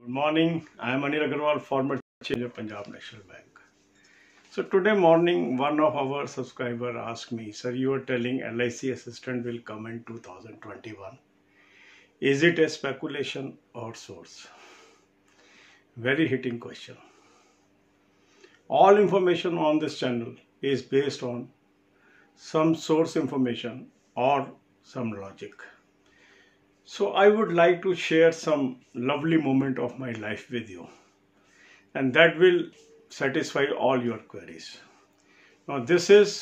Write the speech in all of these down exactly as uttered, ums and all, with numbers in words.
morning. I am Anil Agarwal, former chair of Punjab National Bank. So today morning, one of our subscriber asked me, "Sir, you are telling L I C assistant will come in two thousand twenty-one. Is it a speculation or source?" Very hitting question. All information on this channel is based on some source information or some logic. So I would like to share some lovely moment of my life with you, and that will satisfy all your queries. Now this is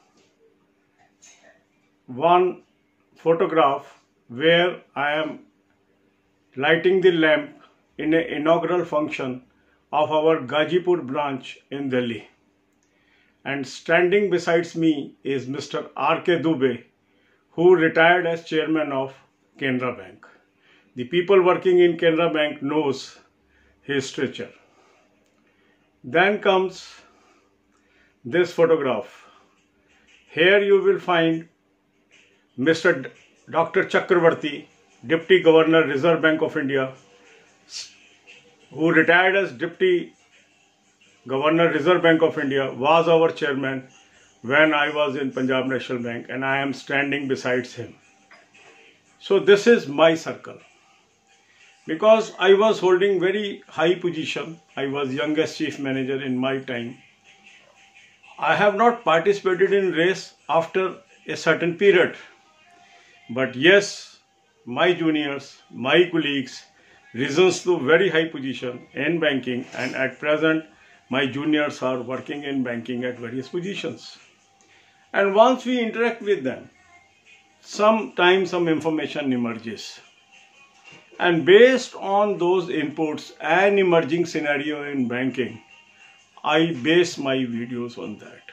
one photograph where I am lighting the lamp in an inaugural function of our Gazipur branch in Delhi, and standing besides me is Mister R K Dubey, who retired as chairman of Canara Bank. The people working in Canara Bank knows his stature. Then comes this photograph. Here you will find Mister Doctor Chakravarti, Deputy Governor, Reserve Bank of India, who retired as Deputy Governor, Reserve Bank of India, was our chairman when I was in Punjab National Bank, and I am standing beside him. So this is my circle. Because I was holding very high position, I was youngest chief manager in my time. I have not participated in race after a certain period. But yes, my juniors, my colleagues, risen to very high position in banking, and at present my juniors are working in banking at various positions. And once we interact with them, sometimes some information emerges, and based on those inputs and emerging scenario in banking, I base my videos on that.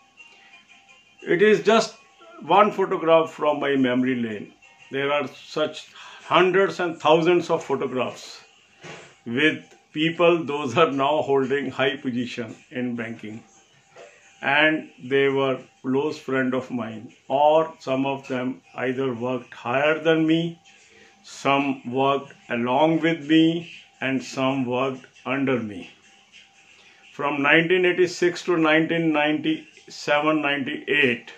It is just one photograph from my memory lane. There are such hundreds and thousands of photographs with people, those are now holding high position in banking, and they were close friend of mine, or some of them either worked higher than me, some worked along with me, and some worked under me. From nineteen eighty-six to nineteen ninety-seven ninety-eight,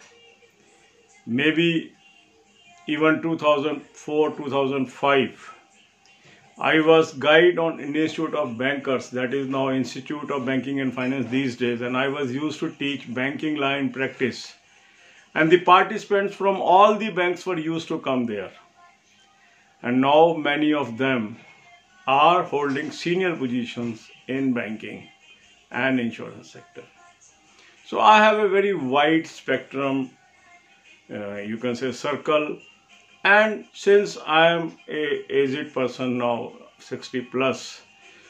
maybe even two thousand four two thousand five, I was guide on Institute of Bankers, that is now Institute of Banking and Finance these days, and I was used to teach banking law in practice. And the participants from all the banks were used to come there. And now many of them are holding senior positions in banking and insurance sector. So I have a very wide spectrum, uh, you can say circle. And since I am a aged person now, sixty plus,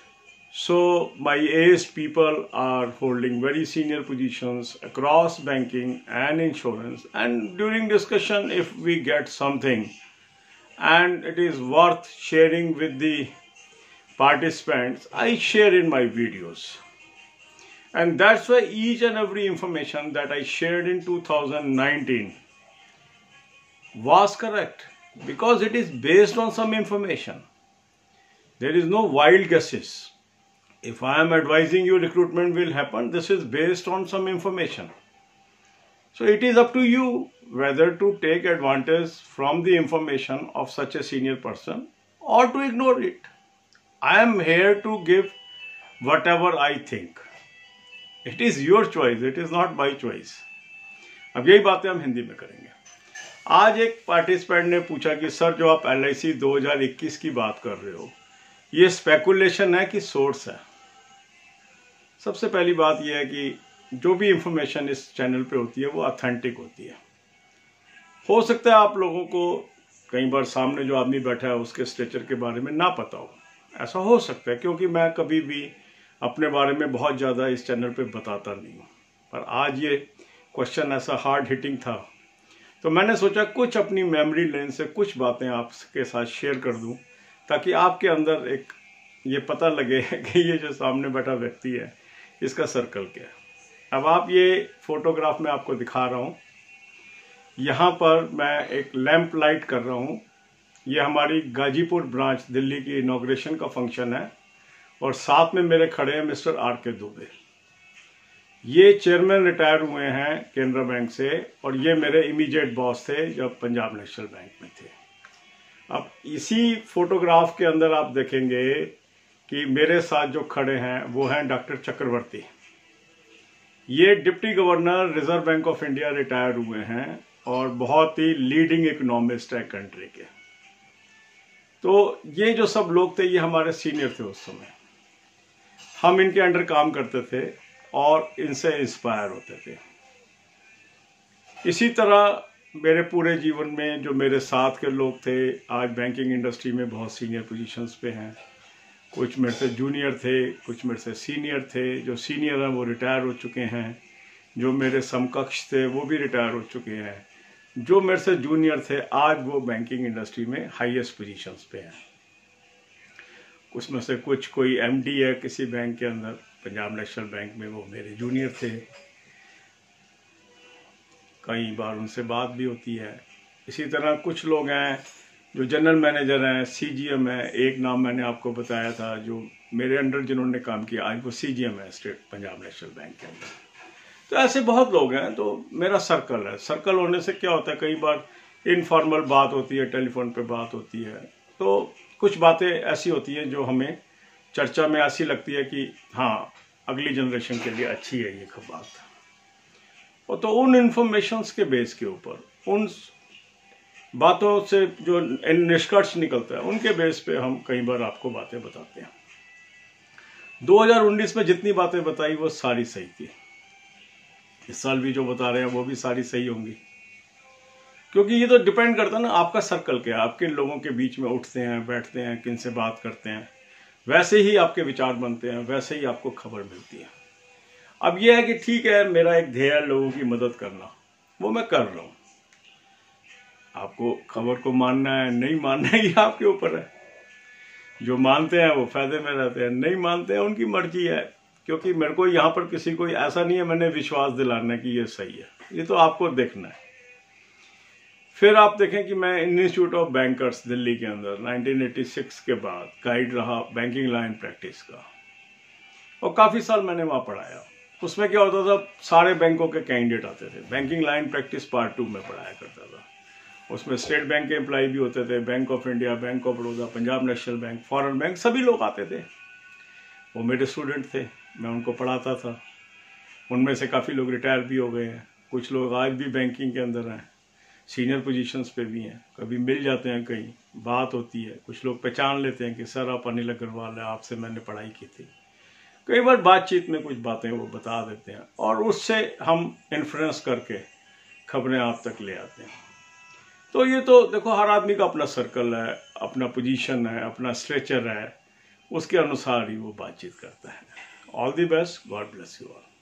so my aged people are holding very senior positions across banking and insurance. And during discussion, if we get something and it is worth sharing with the participants, I share in my videos. And that's why each and every information that I shared in two thousand nineteen was correct, because it is based on some information. There is no wild guesses. If I am advising you recruitment will happen, this is based on some information. So it is up to you whether to take advantage from the information of such a senior person or to ignore it. I am here to give whatever I think. It is your choice, it is not my choice. अब यही बातें हम हिंदी में करेंगे. आज एक participant ने पूछा कि सर, जो आप एल आई सी दो हज़ार इक्कीस की बात कर रहे हो, ये स्पेकुलेशन है कि सोर्स है? सबसे पहली बात यह है कि जो भी इंफॉर्मेशन इस चैनल पे होती है वो ऑथेंटिक होती है. हो सकता है आप लोगों को कई बार सामने जो आदमी बैठा है उसके स्ट्रेचर के बारे में ना पता हो, ऐसा हो सकता है, क्योंकि मैं कभी भी अपने बारे में बहुत ज़्यादा इस चैनल पे बताता नहीं हूँ. पर आज ये क्वेश्चन ऐसा हार्ड हिटिंग था, तो मैंने सोचा कुछ अपनी मेमोरी लेन से कुछ बातें आपके साथ शेयर कर दूं, ताकि आपके अंदर एक ये पता लगे कि ये जो सामने बैठा व्यक्ति है इसका सर्कल क्या है. अब आप ये फोटोग्राफ में आपको दिखा रहा हूँ. यहाँ पर मैं एक लैंप लाइट कर रहा हूँ. ये हमारी गाजीपुर ब्रांच दिल्ली की इनॉग्रेशन का फंक्शन है, और साथ में मेरे खड़े हैं मिस्टर आर के दुबे। ये चेयरमैन रिटायर हुए हैं केनरा बैंक से और ये मेरे इमीडिएट बॉस थे जब पंजाब नेशनल बैंक में थे। अब इसी फोटोग्राफ के अंदर आप देखेंगे कि मेरे साथ जो खड़े हैं वो हैं डॉक्टर चक्रवर्ती। ये deputy governor reserve bank of India retire हुए हैं और बहुत ही लीडिंग इकोनॉमिस्ट है कंट्री के। तो ये जो सब लोग थे ये हमारे सीनियर थे उस समय। हम इनके अंडर काम करते थे और इनसे इंस्पायर होते थे। इसी तरह मेरे पूरे जीवन में जो मेरे साथ के लोग थे आज बैंकिंग इंडस्ट्री में बहुत सीनियर पोजीशंस पे हैं। कुछ मेरे से जूनियर थे, कुछ मेरे से सीनियर थे। जो सीनियर हैं वो रिटायर हो चुके हैं, जो मेरे समकक्ष थे वो भी रिटायर हो चुके हैं, जो मेरे से जूनियर थे आज वो बैंकिंग इंडस्ट्री में हाईएस्ट पोजीशंस पे हैं। उसमें से कुछ कोई एमडी है किसी बैंक के अंदर, पंजाब नेशनल बैंक में, वो मेरे जूनियर थे। कई बार उनसे बात भी होती है। इसी तरह कुछ लोग हैं जो जनरल मैनेजर हैं, सीजीएम है। एक नाम मैंने आपको बताया था जो मेरे अंडर जिन्होंने काम किया, आज वो सीजीएम है स्टेट पंजाब नेशनल बैंक के अंदर। तो ऐसे बहुत लोग हैं। तो मेरा सर्कल है। सर्कल होने से क्या होता है, कई बार इनफॉर्मल बात होती है, टेलीफोन पे बात होती है, तो कुछ बातें ऐसी होती हैं जो हमें चर्चा में ऐसी लगती है कि हाँ अगली जनरेशन के लिए अच्छी है ये बात। और तो उन इंफॉर्मेशंस के बेस के ऊपर, उन बातों से जो निष्कर्ष निकलता है उनके बेस पे हम कई बार आपको बातें बताते हैं। दो हज़ार उन्नीस में जितनी बातें बताई वो सारी सही थी। इस साल भी जो बता रहे हैं वो भी सारी सही होंगी, क्योंकि ये तो डिपेंड करता है ना आपका सर्कल क्या है, आप किन लोगों के बीच में उठते हैं, बैठते हैं, किन से बात करते हैं, वैसे ही आपके विचार बनते हैं, वैसे ही आपको खबर मिलती है। अब यह है कि ठीक है मेरा एक ध्येय है लोगों की मदद करना, वो मैं कर रहा हूँ। आपको खबर को मानना है नहीं मानना है ये आपके ऊपर है। जो मानते हैं वो फायदे में रहते हैं, नहीं मानते हैं उनकी मर्जी है। क्योंकि मेरे को यहाँ पर किसी को ऐसा नहीं है मैंने विश्वास दिलाना कि ये सही है, ये तो आपको देखना है। फिर आप देखें कि मैं इंस्टीट्यूट ऑफ बैंकर्स दिल्ली के अंदर नाइनटीन एटी सिक्स के बाद गाइड रहा बैंकिंग लाइन प्रैक्टिस का, और काफ़ी साल मैंने वहाँ पढ़ाया। उसमें क्या होता था, सारे बैंकों के कैंडिडेट आते थे। Banking line practice part two में पढ़ाया करता था। उसमें स्टेट बैंक के एम्प्लॉय भी होते थे, bank of India, bank of Baroda, Punjab national bank, foreign bank, सभी लोग आते थे। वो मेरे स्टूडेंट थे, मैं उनको पढ़ाता था। उनमें से काफ़ी लोग रिटायर भी हो गए हैं, कुछ लोग आज भी बैंकिंग के अंदर हैं, सीनियर पोजीशंस पे भी हैं। कभी मिल जाते हैं, कहीं बात होती है, कुछ लोग पहचान लेते हैं कि सर आप अनिल अग्रवाल है, आपसे मैंने पढ़ाई की थी। कई बार बातचीत में कुछ बातें वो बता देते हैं और उससे हम इन्फ्लुएंस करके खबरें आप तक ले आते हैं। तो ये तो देखो हर आदमी का अपना सर्कल है, अपना पोजीशन है, अपना स्ट्रेचर है, उसके अनुसार ही वो बातचीत करता है। All the best, God bless you all.